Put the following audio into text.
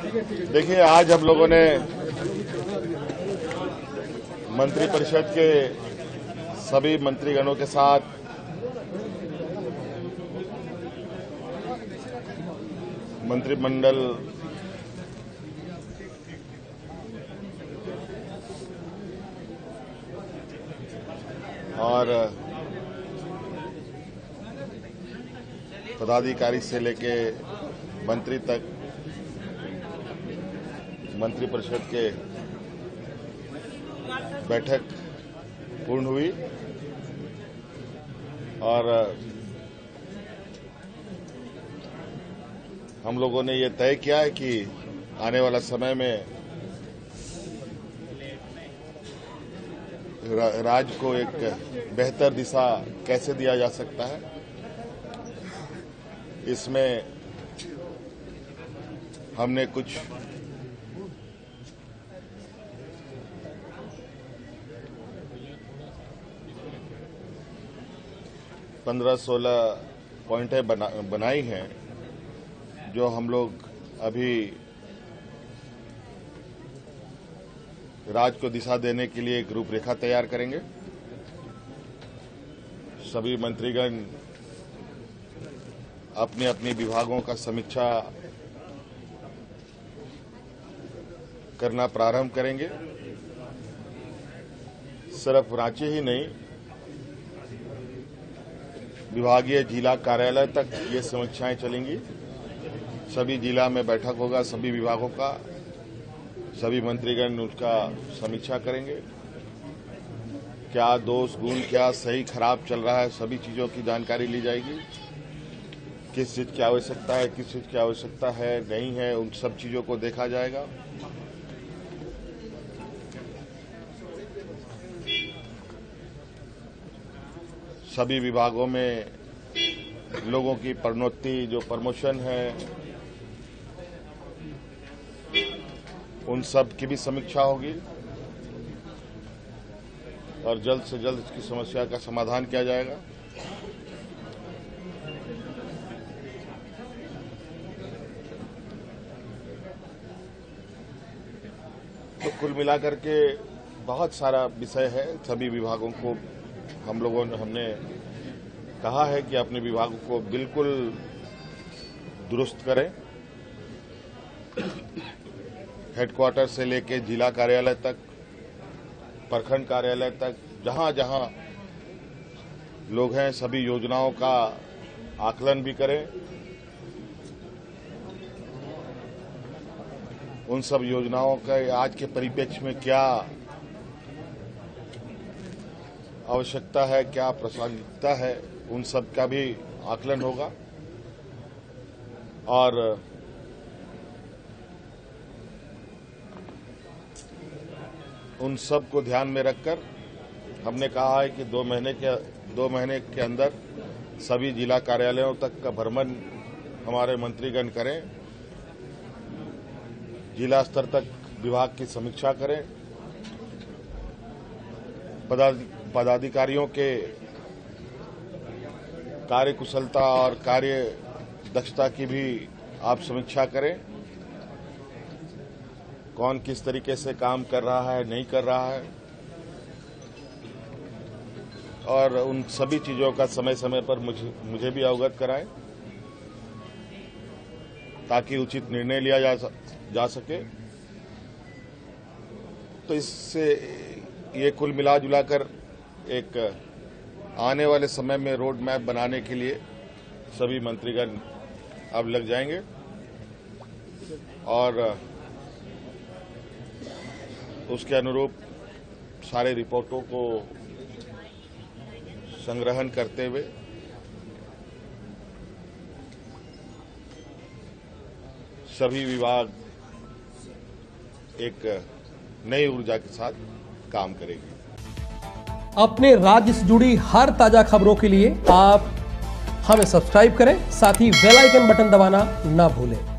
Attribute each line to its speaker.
Speaker 1: देखिए, आज हम लोगों ने मंत्रिपरिषद के सभी मंत्रीगणों के साथ मंत्रिमंडल और पदाधिकारी से लेके मंत्री तक मंत्रिपरिषद के बैठक पूर्ण हुई और हम लोगों ने ये तय किया है कि आने वाला समय में राज्य को एक बेहतर दिशा कैसे दिया जा सकता है, इसमें हमने कुछ पंद्रह 16 पॉइंटें बनाई हैं, जो हम लोग अभी राज्य को दिशा देने के लिए एक रूपरेखा तैयार करेंगे। सभी मंत्रीगण अपने अपने विभागों का समीक्षा करना प्रारंभ करेंगे। सिर्फ रांची ही नहीं, विभागीय जिला कार्यालय तक ये समीक्षाएं चलेंगी। सभी जिला में बैठक होगा, सभी विभागों का, सभी मंत्रीगण उसका समीक्षा करेंगे। क्या दोष गुण, क्या सही खराब चल रहा है, सभी चीजों की जानकारी ली जाएगी। किस चीज की आवश्यकता है, किस चीज की आवश्यकता है नहीं है, उन सब चीजों को देखा जाएगा। सभी विभागों में लोगों की प्रोन्नति, जो प्रमोशन है, उन सब की भी समीक्षा होगी और जल्द से जल्द इसकी समस्या का समाधान किया जाएगा। तो कुल मिलाकर के बहुत सारा विषय है। सभी विभागों को हमने कहा है कि अपने विभागों को बिल्कुल दुरुस्त करें। हेडक्वार्टर से लेकर जिला कार्यालय तक, प्रखंड कार्यालय तक, जहां जहां लोग हैं, सभी योजनाओं का आकलन भी करें। उन सब योजनाओं का आज के परिप्रेक्ष्य में क्या आवश्यकता है, क्या प्रासंगिकता है, उन सब का भी आकलन होगा। और उन सब को ध्यान में रखकर हमने कहा है कि 2 महीने के अंदर सभी जिला कार्यालयों तक का भ्रमण हमारे मंत्रीगण करें, जिला स्तर तक विभाग की समीक्षा करें, पदाधिकारियों के कार्यकुशलता और कार्य दक्षता की भी आप समीक्षा करें। कौन किस तरीके से काम कर रहा है, नहीं कर रहा है, और उन सभी चीजों का समय समय पर मुझे भी अवगत कराएं, ताकि उचित निर्णय लिया जा सके। तो इससे ये कुल मिला जुलाकर एक आने वाले समय में रोड मैप बनाने के लिए सभी मंत्रीगण अब लग जाएंगे और उसके अनुरूप सारे रिपोर्टों को संग्रहण करते हुए सभी विभाग एक नई ऊर्जा के साथ काम करेगी।
Speaker 2: अपने राज्य से जुड़ी हर ताजा खबरों के लिए आप हमें सब्सक्राइब करें, साथ ही बेल आइकन बटन दबाना ना भूलें।